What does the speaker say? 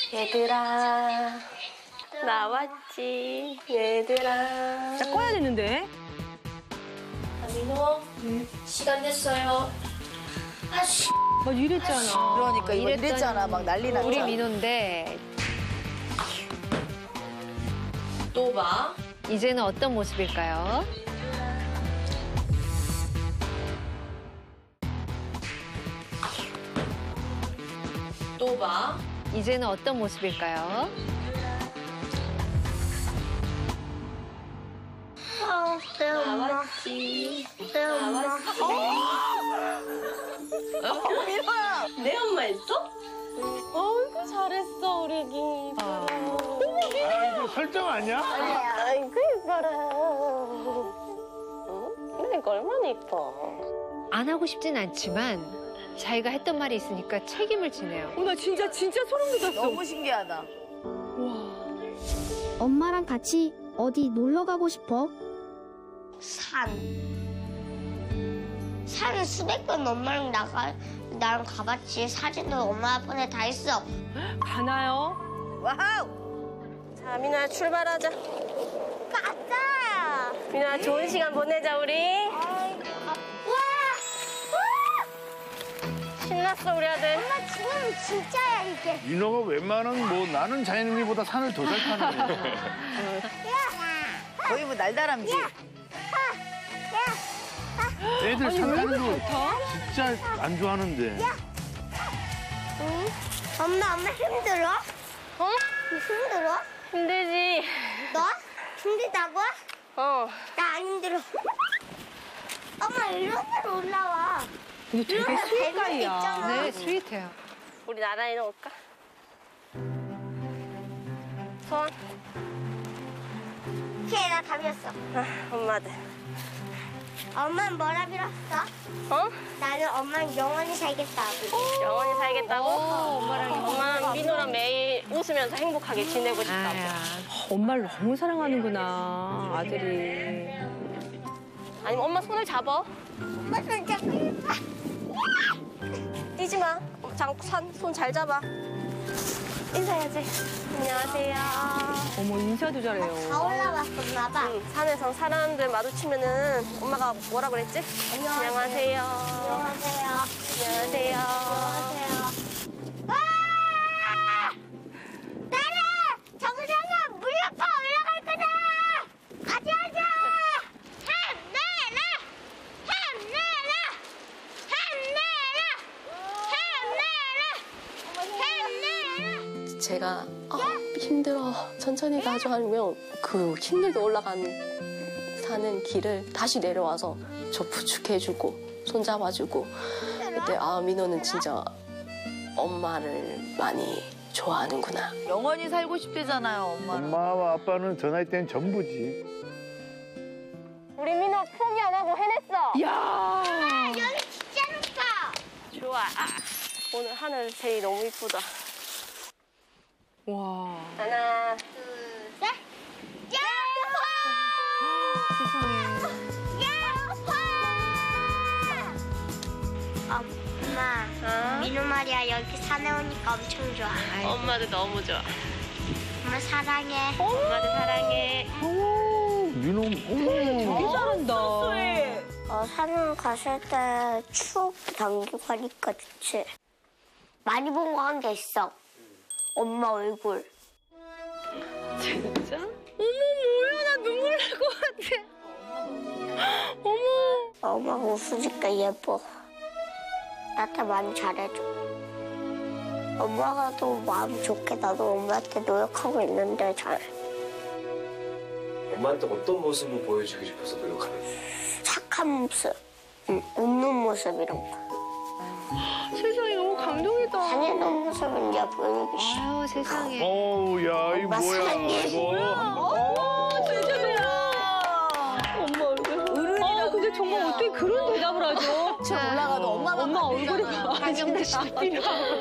얘들아 나왔지. 얘들아. 자, 꺼야 되는데. 민호 시간 됐어요. 아씨. 막 이랬잖아. 그러니까 이거 이랬잖아. 막 난리 났잖아. 우리 민호인데 또 봐. 이제는 어떤 모습일까요? 또 봐. 이제는 어떤 모습일까요? 내 엄마. 나왔지. 내 엄마. 민호야. 내 엄마 있어? 어이구 잘했어 우리 기. 아, 이거 설정 아니야? 아이고 이뻐라. 내가 얼마나 이뻐. 안 하고 싶진 않지만 자기가 했던 말이 있으니까 책임을 지네요. 나 진짜 소름 돋았어. 너무 신기하다. 엄마랑 같이 어디 놀러 가고 싶어? 산에 수백 번 엄마랑 나랑 가봤지. 사진도 엄마 폰에 다 있어. 가나요? 와우. 자 민호야 출발하자. 가자. 민호야 좋은 시간 보내자 우리. 신났어 우리 아들. 엄마 지금 진짜야 이게. 민호가 웬만한 뭐 나는 자연인미보다 산을 더 잘 타네. 거의 뭐 날다람쥐. 애들 산 타는 거 진짜 안 좋아하는데. 엄마 힘들어? 힘들어? 힘들지. 너? 힘들다고? 어. 나 안 힘들어. 엄마 이런 데로 올라와. 이거 되게 스윗가이야. 네, 스윗해요. 우리 나란히 놓을까? 손. 오케이, 나 답이었어. 아, 엄마들. 엄마는 뭐라 빌었어? 어? 나는 엄마는 영원히 살겠다고. 영원히 살겠다고? 엄마랑 엄마는 민호랑 매일 웃으면서 행복하게 지내고 싶다고. 아야. 엄마를 너무 사랑하는구나, 아들이. 아니면 엄마 손을 잡아. 엄마 손 잡고 뛰지 마. 손 잘 잡아. 인사해야지. 안녕하세요. 어머, 인사도 잘해요. 다 올라왔었나 봐. 응, 산에서 사람들 마주치면은 엄마가 뭐라 그랬지? 안녕하세요. 안녕하세요. 안녕하세요. 안녕하세요. 와! 나는 정상에 물 옆에 올라갈 거다. 가자. 힘내라. 제가 힘들어 천천히 가죠 하면 그 힘들게 사는 길을 다시 내려와서 저 부축해주고 손잡아주고 그때 민호는 진짜 엄마를 많이 좋아하는구나. 영원히 살고 싶대잖아요, 엄마는. 엄마와 아빠는 저 나이 때는 전부지. 우리 민호 포기 안 하고 해냈어. 야 여기 진짜 높아. 좋아. 오늘 하늘 색이 너무 이쁘다. 와. 하나. 둘, 셋. 야호! 엄마, 민호 말이야 여기 산에 오니까 엄청 좋아. 엄마도 너무 좋아. 엄마 사랑해. 엄마도 사랑해. 민호, 되게 어머. 잘한다. 산에 갔을 때 추억 당기고 하니까 좋지. 많이 본 거 한 게 있어. 엄마 얼굴. 진짜? 나 눈물 날 것 같아. 엄마가 웃으니까 예뻐. 나한테 많이 잘해줘. 엄마가 또 마음 좋게 나도 엄마한테 노력하고 있는데 잘. 엄마한테 어떤 모습을 보여주고 싶어서 노력하는 거야? 착한 모습, 웃는 모습 이런 거. 세상에 너무 감동이다. 다니는 모습은 이제 보이기 싫어. 아유, 세상에. 어우, 야, 이 엄마 뭐야, 사랑해. 이거. 진짜 엄마 얼굴. 근데 정말 어떻게 그런 대답을 하죠? 올라가도 엄마만 엄마 얼굴이 바뀌잖아. 진짜